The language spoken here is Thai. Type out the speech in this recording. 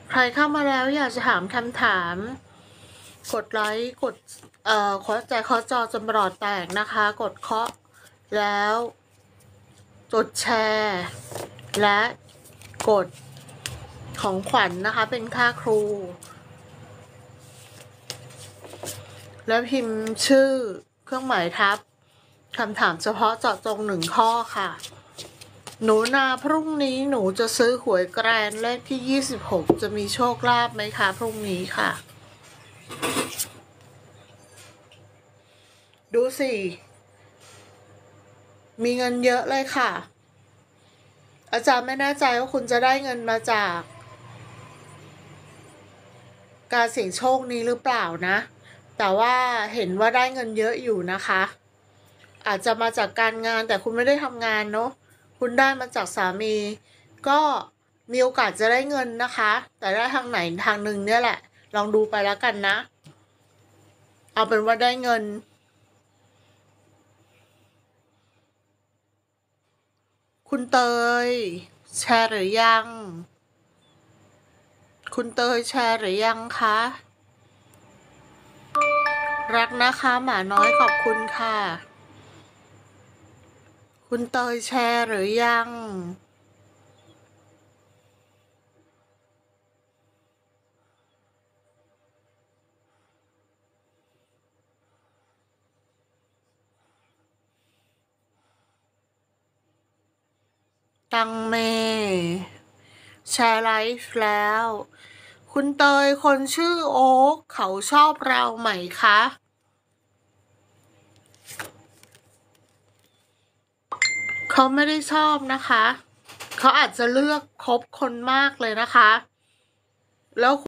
ใครเข้ามาแล้วอยากจะถามคำถามกดไลค์กดขอใจเคาะจอจนประหลอดแตกนะคะกดเคาะแล้วกดแชร์และกดของขวัญ นะคะเป็นค่าครูแล้วพิมพ์ชื่อเครื่องหมายทับคำถามเฉพาะเจาะจง1 ข้อค่ะหนูนาพรุ่งนี้หนูจะซื้อหวยแกรนด์เลขที่26จะมีโชคลาภไหมคะพรุ่งนี้ค่ะดูสิมีเงินเยอะเลยค่ะอาจารย์ไม่แน่ใจว่าคุณจะได้เงินมาจากการเสี่ยงโชคนี้หรือเปล่านะแต่ว่าเห็นว่าได้เงินเยอะอยู่นะคะอาจจะมาจากการงานแต่คุณไม่ได้ทำงานเนาะคุณได้มาจากสามีก็มีโอกาสจะได้เงินนะคะแต่ได้ทางไหนทางหนึ่งเนี่ยแหละลองดูไปแล้วกันนะเอาเป็นว่าได้เงินคุณเตยแชร์หรือยังคุณเตยแชร์หรือยังคะรักนะคะหมาน้อยขอบคุณค่ะคุณเตยแชร์หรือยังตังเมแชร์ไลฟ์แล้วคุณเตยคนชื่อโอ๊คเขาชอบเราไหมคะเขาไม่ได้ชอบนะคะเขาอาจจะเลือกคบคนมากเลยนะคะแล้ว